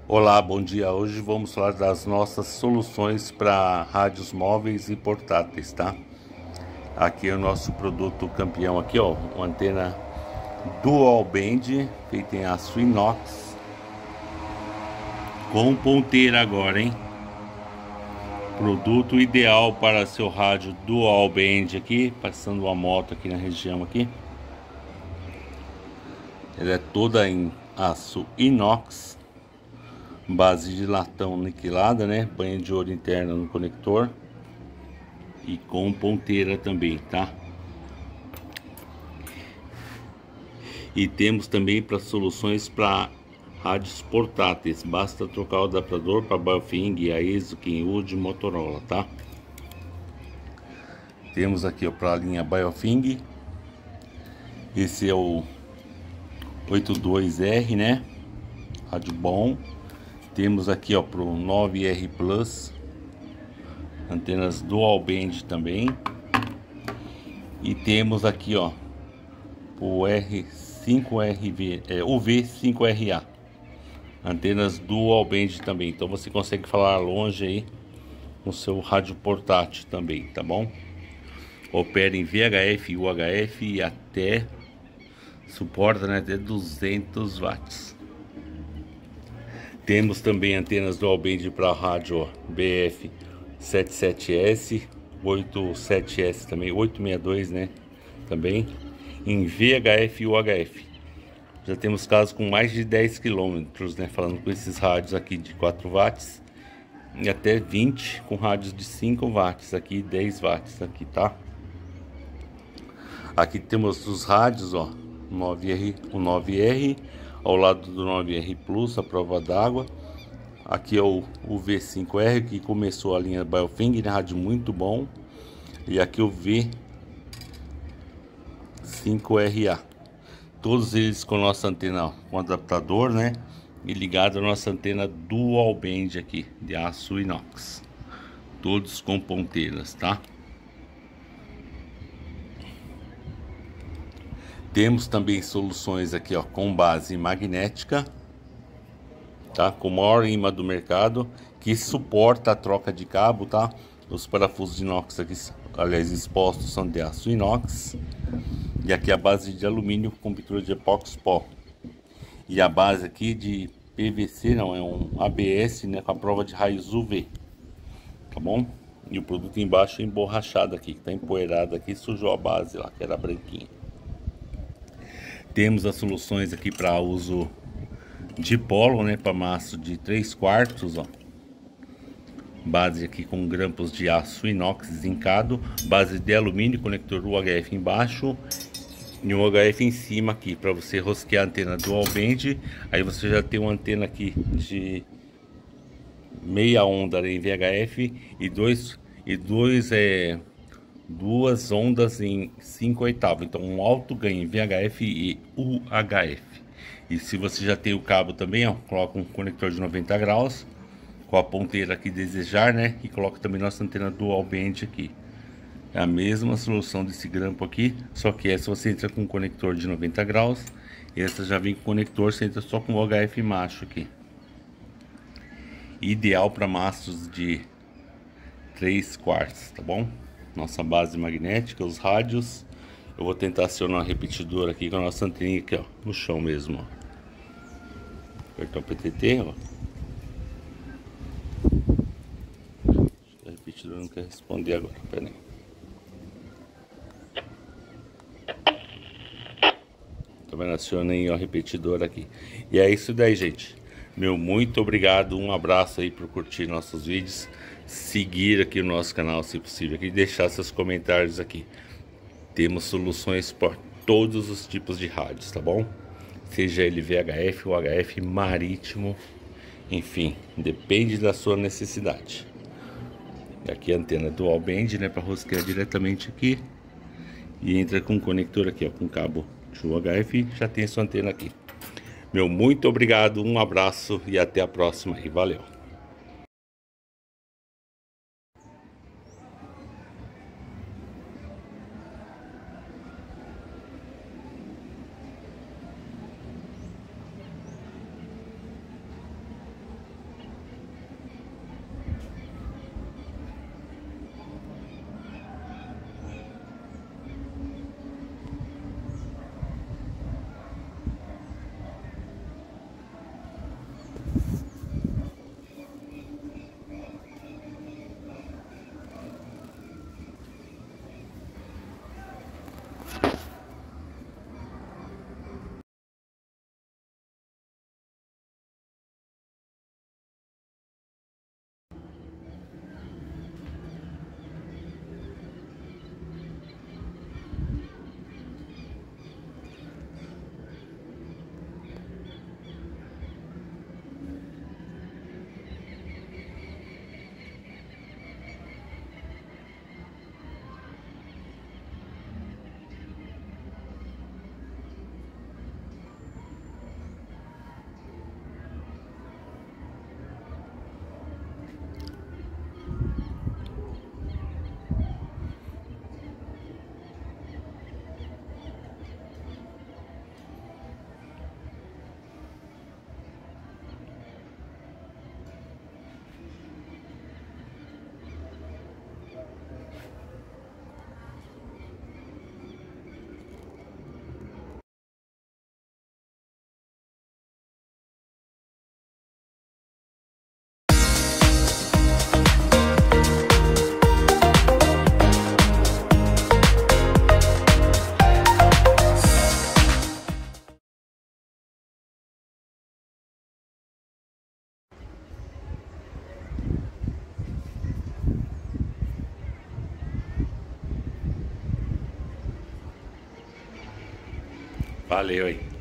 Olá, bom dia. Hoje vamos falar das nossas soluções para rádios móveis e portáteis, tá? Aqui é o nosso produto campeão aqui, ó, uma antena dual band feita em aço inox com ponteira agora, hein? Produto ideal para seu rádio dual band aqui, passando uma moto aqui na região aqui. Ela é toda em aço inox, base de latão niquelada, né? Banha de ouro interna no conector e com ponteira também, tá? E temos também para soluções para rádios portáteis. Basta trocar o adaptador para Baofeng, AESO, Kenwood, Motorola, tá? Temos aqui para a linha Baofeng. Esse é o 82R, né? Rádio bom. Temos aqui ó para o 9R Plus, antenas dual band também. E temos aqui ó o R5RV, o V5RA, antenas dual band também. Então você consegue falar longe aí com seu rádio portátil também, tá bom? Opera em VHF e UHF e até suporta, né, até 200 watts. Temos também antenas dual band para rádio ó, BF 77S, 87S também, 862, né? Também em VHF e UHF. Já temos casos com mais de 10 km, né? Falando com esses rádios aqui de 4 watts e até 20 com rádios de 5 watts aqui, 10 watts aqui, tá? Aqui temos os rádios, ó, 9R, o 9R ao lado do 9R Plus, a prova d'água. Aqui é o V5R que começou a linha Baofeng, né? Rádio muito bom. E aqui o V5RA. Todos eles com nossa antena com adaptador, né? E ligado a nossa antena dual band aqui de aço inox. Todos com ponteiras, tá? Temos também soluções aqui ó com base magnética, tá? Com o maior imã do mercado, que suporta a troca de cabo, tá? Os parafusos de inox aqui, aliás, expostos são de aço inox. E aqui a base de alumínio com pintura de epóxi pó. E a base aqui de PVC, não, é um ABS, né, com a prova de raios UV. Tá bom? E o produto embaixo é emborrachado aqui, que tá empoeirado aqui, sujou a base lá, que era branquinha. Temos as soluções aqui para uso de polo, né, para maço de 3/4, ó. Base aqui com grampos de aço inox zincado, base de alumínio, conector UHF embaixo e um UHF em cima aqui para você rosquear a antena dual band. Aí você já tem uma antena aqui de meia onda em VHF e duas ondas em 5/8. Então um alto ganho em VHF e UHF. E se você já tem o cabo também, ó, coloca um conector de 90 graus com a ponteira que desejar, né? E coloca também nossa antena dual band aqui. É a mesma solução desse grampo aqui, só que essa você entra com um conector de 90 graus. Essa já vem com conector, você entra só com o HF macho aqui. Ideal para mastros de 3/4, tá bom? Nossa base magnética, os rádios. Eu vou tentar acionar uma repetidora aqui com a nossa anteninha aqui, ó, no chão mesmo, ó. Apertar o PTT, ó. A repetidora não quer responder agora, pera aí. Tá vendo? Acionei a repetidora aqui. E é isso daí, gente. Meu muito obrigado, um abraço aí por curtir nossos vídeos, seguir aqui o nosso canal se possível aqui, deixar seus comentários aqui. Temos soluções para todos os tipos de rádios, tá bom? Seja ele VHF, UHF, marítimo, enfim, depende da sua necessidade. E aqui a antena dual band, né, para rosquear diretamente aqui. E entra com um conector aqui, ó, com cabo de UHF, já tem a sua antena aqui. Meu muito obrigado, um abraço e até a próxima e valeu! Valeu aí.